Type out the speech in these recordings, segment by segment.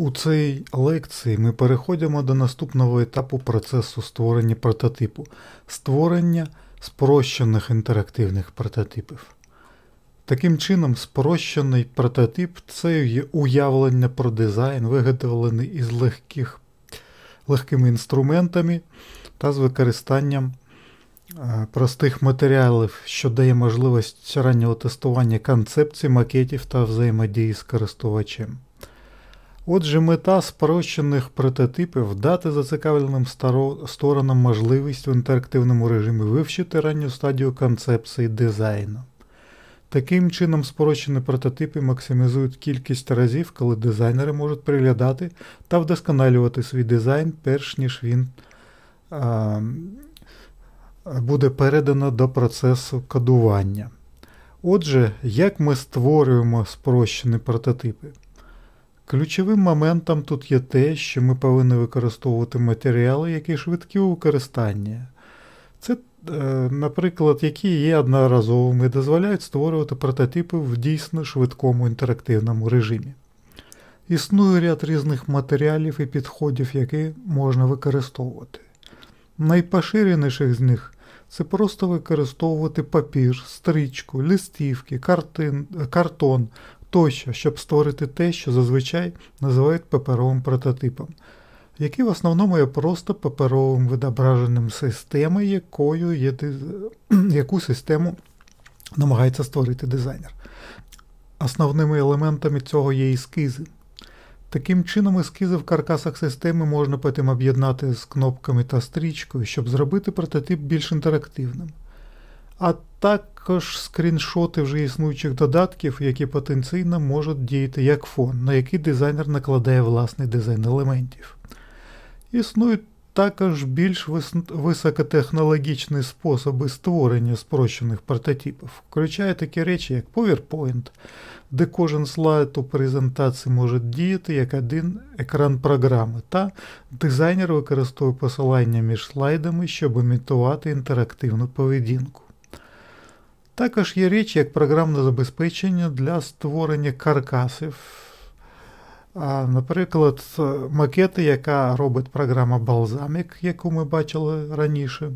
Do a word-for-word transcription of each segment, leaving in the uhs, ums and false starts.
У цій лекції ми переходимо до наступного етапу процесу створення прототипу – створення спрощених інтерактивних прототипів. Таким чином, спрощений прототип – це є уявлення про дизайн, виготовлений із легких, легкими інструментами та з використанням е, простих матеріалів, що дає можливість раннього тестування концепцій, макетів та взаємодії з користувачем. Отже, мета спрощених прототипів – дати зацікавленим сторонам можливість в інтерактивному режимі вивчити ранню стадію концепції дизайну. Таким чином, спрощені прототипи максимізують кількість разів, коли дизайнери можуть приглядати та вдосконалювати свій дизайн, перш ніж він а, буде передано до процесу кодування. Отже, як ми створюємо спрощені прототипи? Ключовим моментом тут є те, що ми повинні використовувати матеріали, які швидкі у використанні. Це, наприклад, які є одноразовими і дозволяють створювати прототипи в дійсно швидкому інтерактивному режимі. Існує ряд різних матеріалів і підходів, які можна використовувати. Найпоширеніших з них – це просто використовувати папір, стрічку, листівки, картин, картон тощо, щоб створити те, що зазвичай називають паперовим прототипом, який в основному є просто паперовим відображенням системи, якою є, яку систему намагається створити дизайнер. Основними елементами цього є ескізи. Таким чином, ескізи в каркасах системи можна потім об'єднати з кнопками та стрічкою, щоб зробити прототип більш інтерактивним. А також скріншоти вже існуючих додатків, які потенційно можуть діяти як фон, на який дизайнер накладає власний дизайн елементів. Існують також більш високотехнологічні способи створення спрощених прототипів, включає такі речі, як PowerPoint, де кожен слайд у презентації може діяти як один екран програми, та дизайнер використовує посилання між слайдами, щоб імітувати інтерактивну поведінку. Також є речі, як програмне забезпечення для створення каркасів, а, наприклад, макети, яка робить програма Balsamiq, яку ми бачили раніше,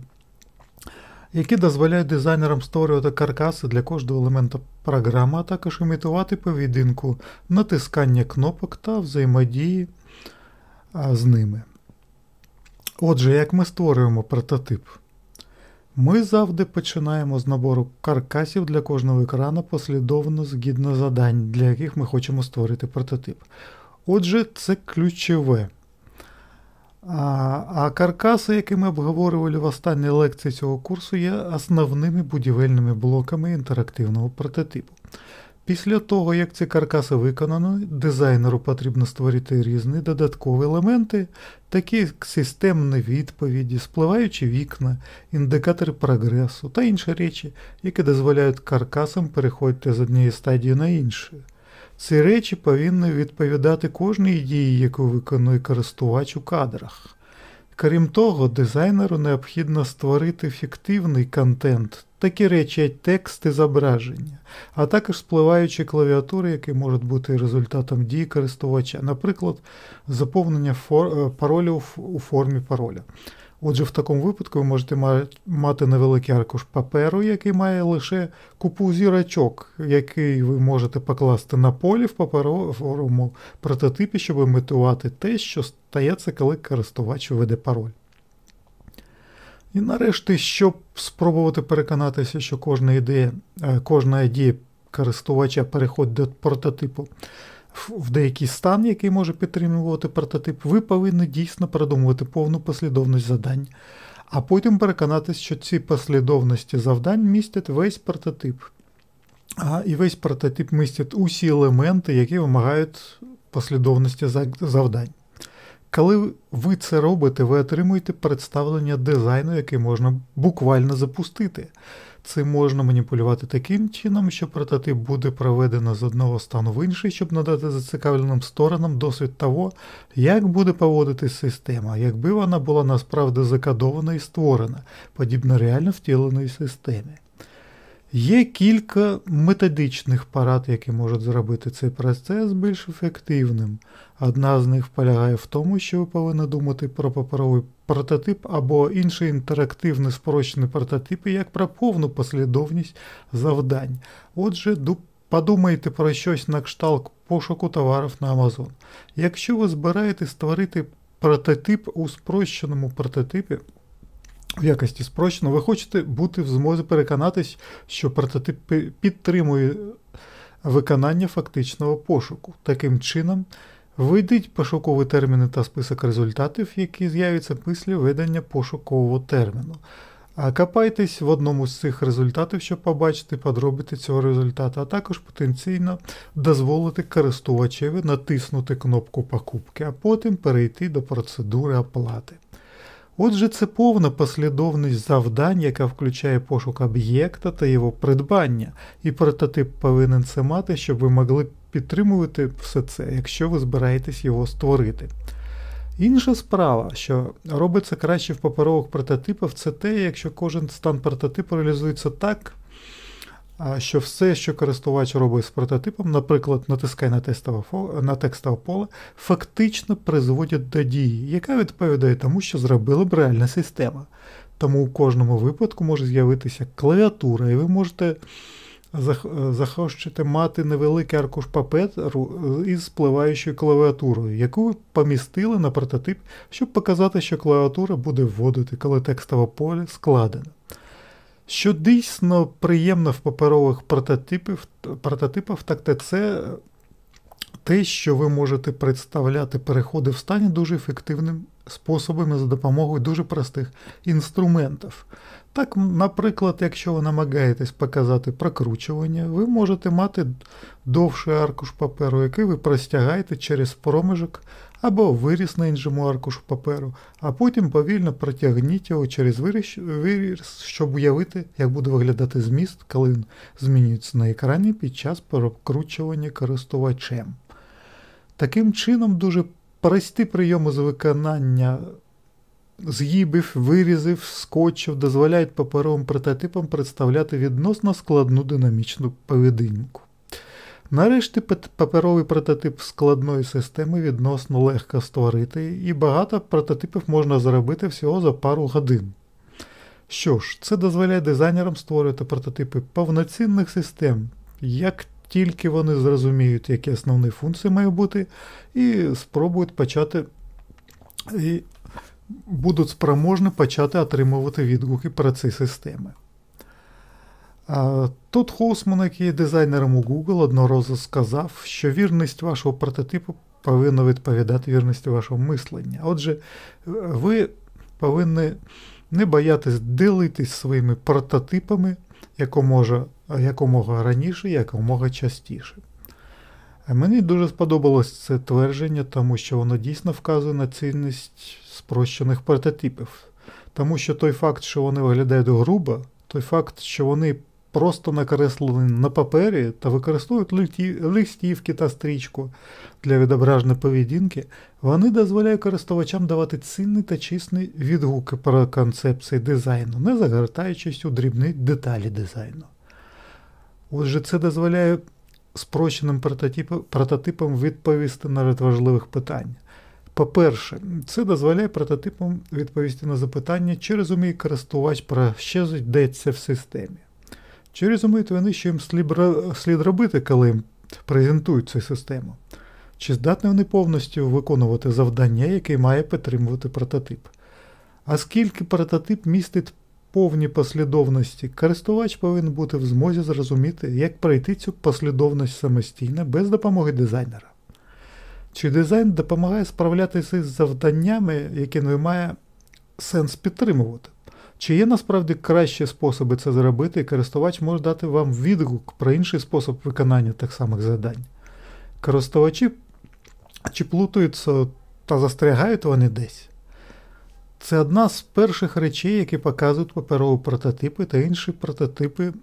які дозволяють дизайнерам створювати каркаси для кожного елемента програми, а також імітувати поведінку, натискання кнопок та взаємодії а, з ними. Отже, як ми створюємо прототип? Ми завжди починаємо з набору каркасів для кожного екрану послідовно згідно завдань, для яких ми хочемо створити прототип. Отже, це ключове. А, а каркаси, які ми обговорювали в останній лекції цього курсу, є основними будівельними блоками інтерактивного прототипу. Після того, як ці каркаси виконані, дизайнеру потрібно створити різні додаткові елементи, такі як системні відповіді, спливаючі вікна, індикатори прогресу та інші речі, які дозволяють каркасам переходити з однієї стадії на іншу. Ці речі повинні відповідати кожній ідеї, яку виконує користувач у кадрах. Крім того, дизайнеру необхідно створити фіктивний контент, такі речі, як текст і зображення, а також спливаючі клавіатури, які можуть бути результатом дії користувача, наприклад, заповнення фор... паролю у формі пароля. Отже, в такому випадку ви можете мати невеликий аркуш паперу, який має лише купу зірочок, який ви можете покласти на полі в паперовому прототипі, щоб імітувати те, що стається, коли користувач введе пароль. І нарешті, щоб спробувати переконатися, що кожна ідея, кожна ідея користувача переходить до прототипу в деякий стан, який може підтримувати прототип, ви повинні дійсно продумувати повну послідовність завдань, а потім переконатися, що ці послідовності завдань містять весь прототип. А, і весь прототип містить усі елементи, які вимагають послідовності завдань. Коли ви це робите, ви отримуєте представлення дизайну, який можна буквально запустити. Цим можна маніпулювати таким чином, що прототип буде проведено з одного стану в інший, щоб надати зацікавленим сторонам досвід того, як буде поводитись система, якби вона була насправді закодована і створена, подібно реально втіленої системі. Є кілька методичних порад, які можуть зробити цей процес більш ефективним. Одна з них полягає в тому, що ви повинні думати про паперовий прототип або інші інтерактивні спрощені прототипи, як про повну послідовність завдань. Отже, подумайте про щось на кшталт пошуку товарів на Amazon. Якщо ви збираєтесь створити прототип у спрощеному прототипі, в якості спрощено, ви хочете бути в змозі переконатись, що прототип підтримує виконання фактичного пошуку. Таким чином, введіть пошукові терміни та список результатів, які з'являться після введення пошукового терміну. А копайтесь в одному з цих результатів, щоб побачити подробиці цього результату, а також потенційно дозволити користувачеві натиснути кнопку покупки, а потім перейти до процедури оплати. Отже, це повна послідовність завдань, яка включає пошук об'єкта та його придбання, і прототип повинен це мати, щоб ви могли підтримувати все це, якщо ви збираєтесь його створити. Інша справа, що робиться краще в паперових прототипах, це те, якщо кожен стан прототипу реалізується так, що все, що користувач робить з прототипом, наприклад, натискає на текстове, на текстове поле, фактично призводить до дії, яка відповідає тому, що зробила б реальна система. Тому у кожному випадку може з'явитися клавіатура, і ви можете захочете мати невеликий аркуш паперу із спливаючою клавіатурою, яку ви помістили на прототип, щоб показати, що клавіатура буде вводити, коли текстове поле складено. Що дійсно приємно в паперових прототипах, прототипах, так це те, що ви можете представляти переходи в стані дуже ефективними способами за допомогою дуже простих інструментів. Так, наприклад, якщо ви намагаєтесь показати прокручування, ви можете мати довший аркуш паперу, який ви простягаєте через проміжок або виріз на іншому аркушу паперу, а потім повільно протягніть його через виріз, щоб уявити, як буде виглядати зміст, коли він змінюється на екрані під час прокручування користувачем. Таким чином, дуже прості прийоми з виконання згибів, вирізів, скотчів дозволяють паперовим прототипам представляти відносно складну динамічну поведінку. Нарешті паперовий прототип складної системи відносно легко створити, і багато прототипів можна зробити всього за пару годин. Що ж, це дозволяє дизайнерам створювати прототипи повноцінних систем, як тільки вони зрозуміють, які основні функції мають бути, і спробують почати і будуть спроможні почати отримувати відгуки про ці системи. Тодд Хоусман, який є дизайнером у Google, одного разу сказав, що вірність вашого прототипу повинна відповідати вірності вашого мислення. Отже, ви повинні не боятись ділитись своїми прототипами якомога, якомога раніше, якомога частіше. Мені дуже сподобалось це твердження, тому що воно дійсно вказує на цінність спрощених прототипів. Тому що той факт, що вони виглядають грубо, той факт, що вони просто накреслені на папері та використовують листівки та стрічку для відображення поведінки, вони дозволяють користувачам давати цінні та чесні відгуки про концепції дизайну, не загортаючись у дрібні деталі дизайну. Отже, це дозволяє спрощеним прототипам відповісти на ряд важливих питань. По-перше, це дозволяє прототипам відповісти на запитання, чи розуміє користувач, про що йдеться в системі. Чи розуміють вони, що їм слід робити, коли їм презентують цю систему? Чи здатні вони повністю виконувати завдання, яке має підтримувати прототип? Оскільки прототип містить повні послідовності, користувач повинен бути в змозі зрозуміти, як пройти цю послідовність самостійно, без допомоги дизайнера. Чи дизайн допомагає справлятися з завданнями, які не має сенс підтримувати? Чи є насправді кращі способи це зробити, і користувач може дати вам відгук про інший спосіб виконання тих самих завдань? Користувачі чи плутаються та застрягають вони десь? Це одна з перших речей, які показують паперові прототипи та інші прототипи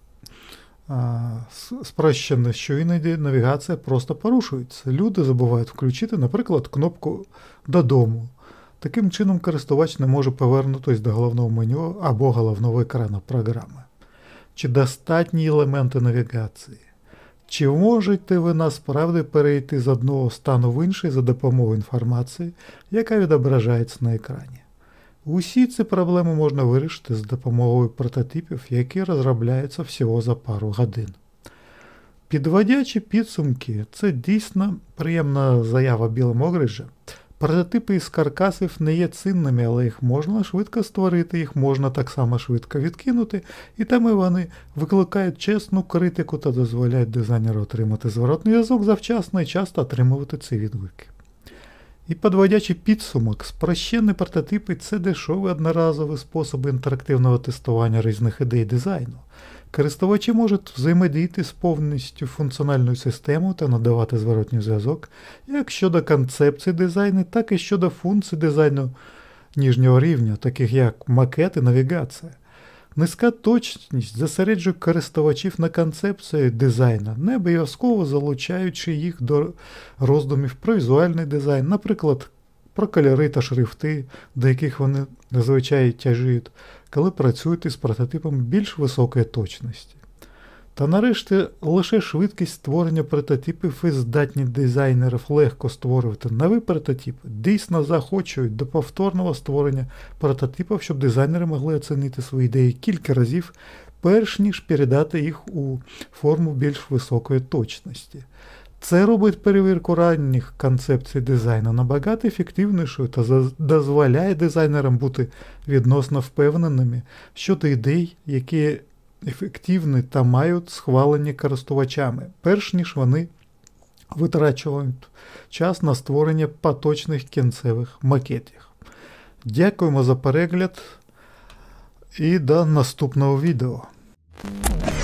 спрощені, що іноді навігація просто порушується. Люди забувають включити, наприклад, кнопку «Додому». Таким чином користувач не може повернутися до головного меню або головного екрану програми. чи достатні елементи навігації. Чи можете ви насправді перейти з одного стану в інший за допомогою інформації, яка відображається на екрані? Усі ці проблеми можна вирішити з допомогою прототипів, які розробляються всього за пару годин. Підводячи підсумки, це дійсно приємна заява Біла Могриджа. Прототипи із каркасів не є цінними, але їх можна швидко створити, їх можна так само швидко відкинути, і тому вони викликають чесну критику та дозволяють дизайнеру отримати зворотний зв'язок завчасно і часто отримувати ці відгуки. І підводячи підсумок, спрощені прототипи – це дешеві одноразові способи інтерактивного тестування різних ідей дизайну. Користувачі можуть взаємодіяти з повністю функціональною системою та надавати зворотній зв'язок як щодо концепції дизайну, так і щодо функцій дизайну нижнього рівня, таких як макет і навігація. Низька точність зосереджує користувачів на концепції дизайну, не обов'язково залучаючи їх до роздумів про візуальний дизайн, наприклад, про кольори та шрифти, до яких вони зазвичай тяжіють, коли працюють із прототипом більш високої точності. Та нарешті лише швидкість створення прототипів і здатність дизайнерів легко створювати нові прототипи дійсно заохочують до повторного створення прототипів, щоб дизайнери могли оцінити свої ідеї кілька разів, перш ніж передати їх у форму більш високої точності. Це робить перевірку ранніх концепцій дизайну набагато ефективнішою та дозволяє дизайнерам бути відносно впевненими щодо ідей, які ефективні та мають схвалені користувачами, перш ніж вони витрачують час на створення поточних кінцевих макетів. Дякуємо за перегляд і до наступного відео.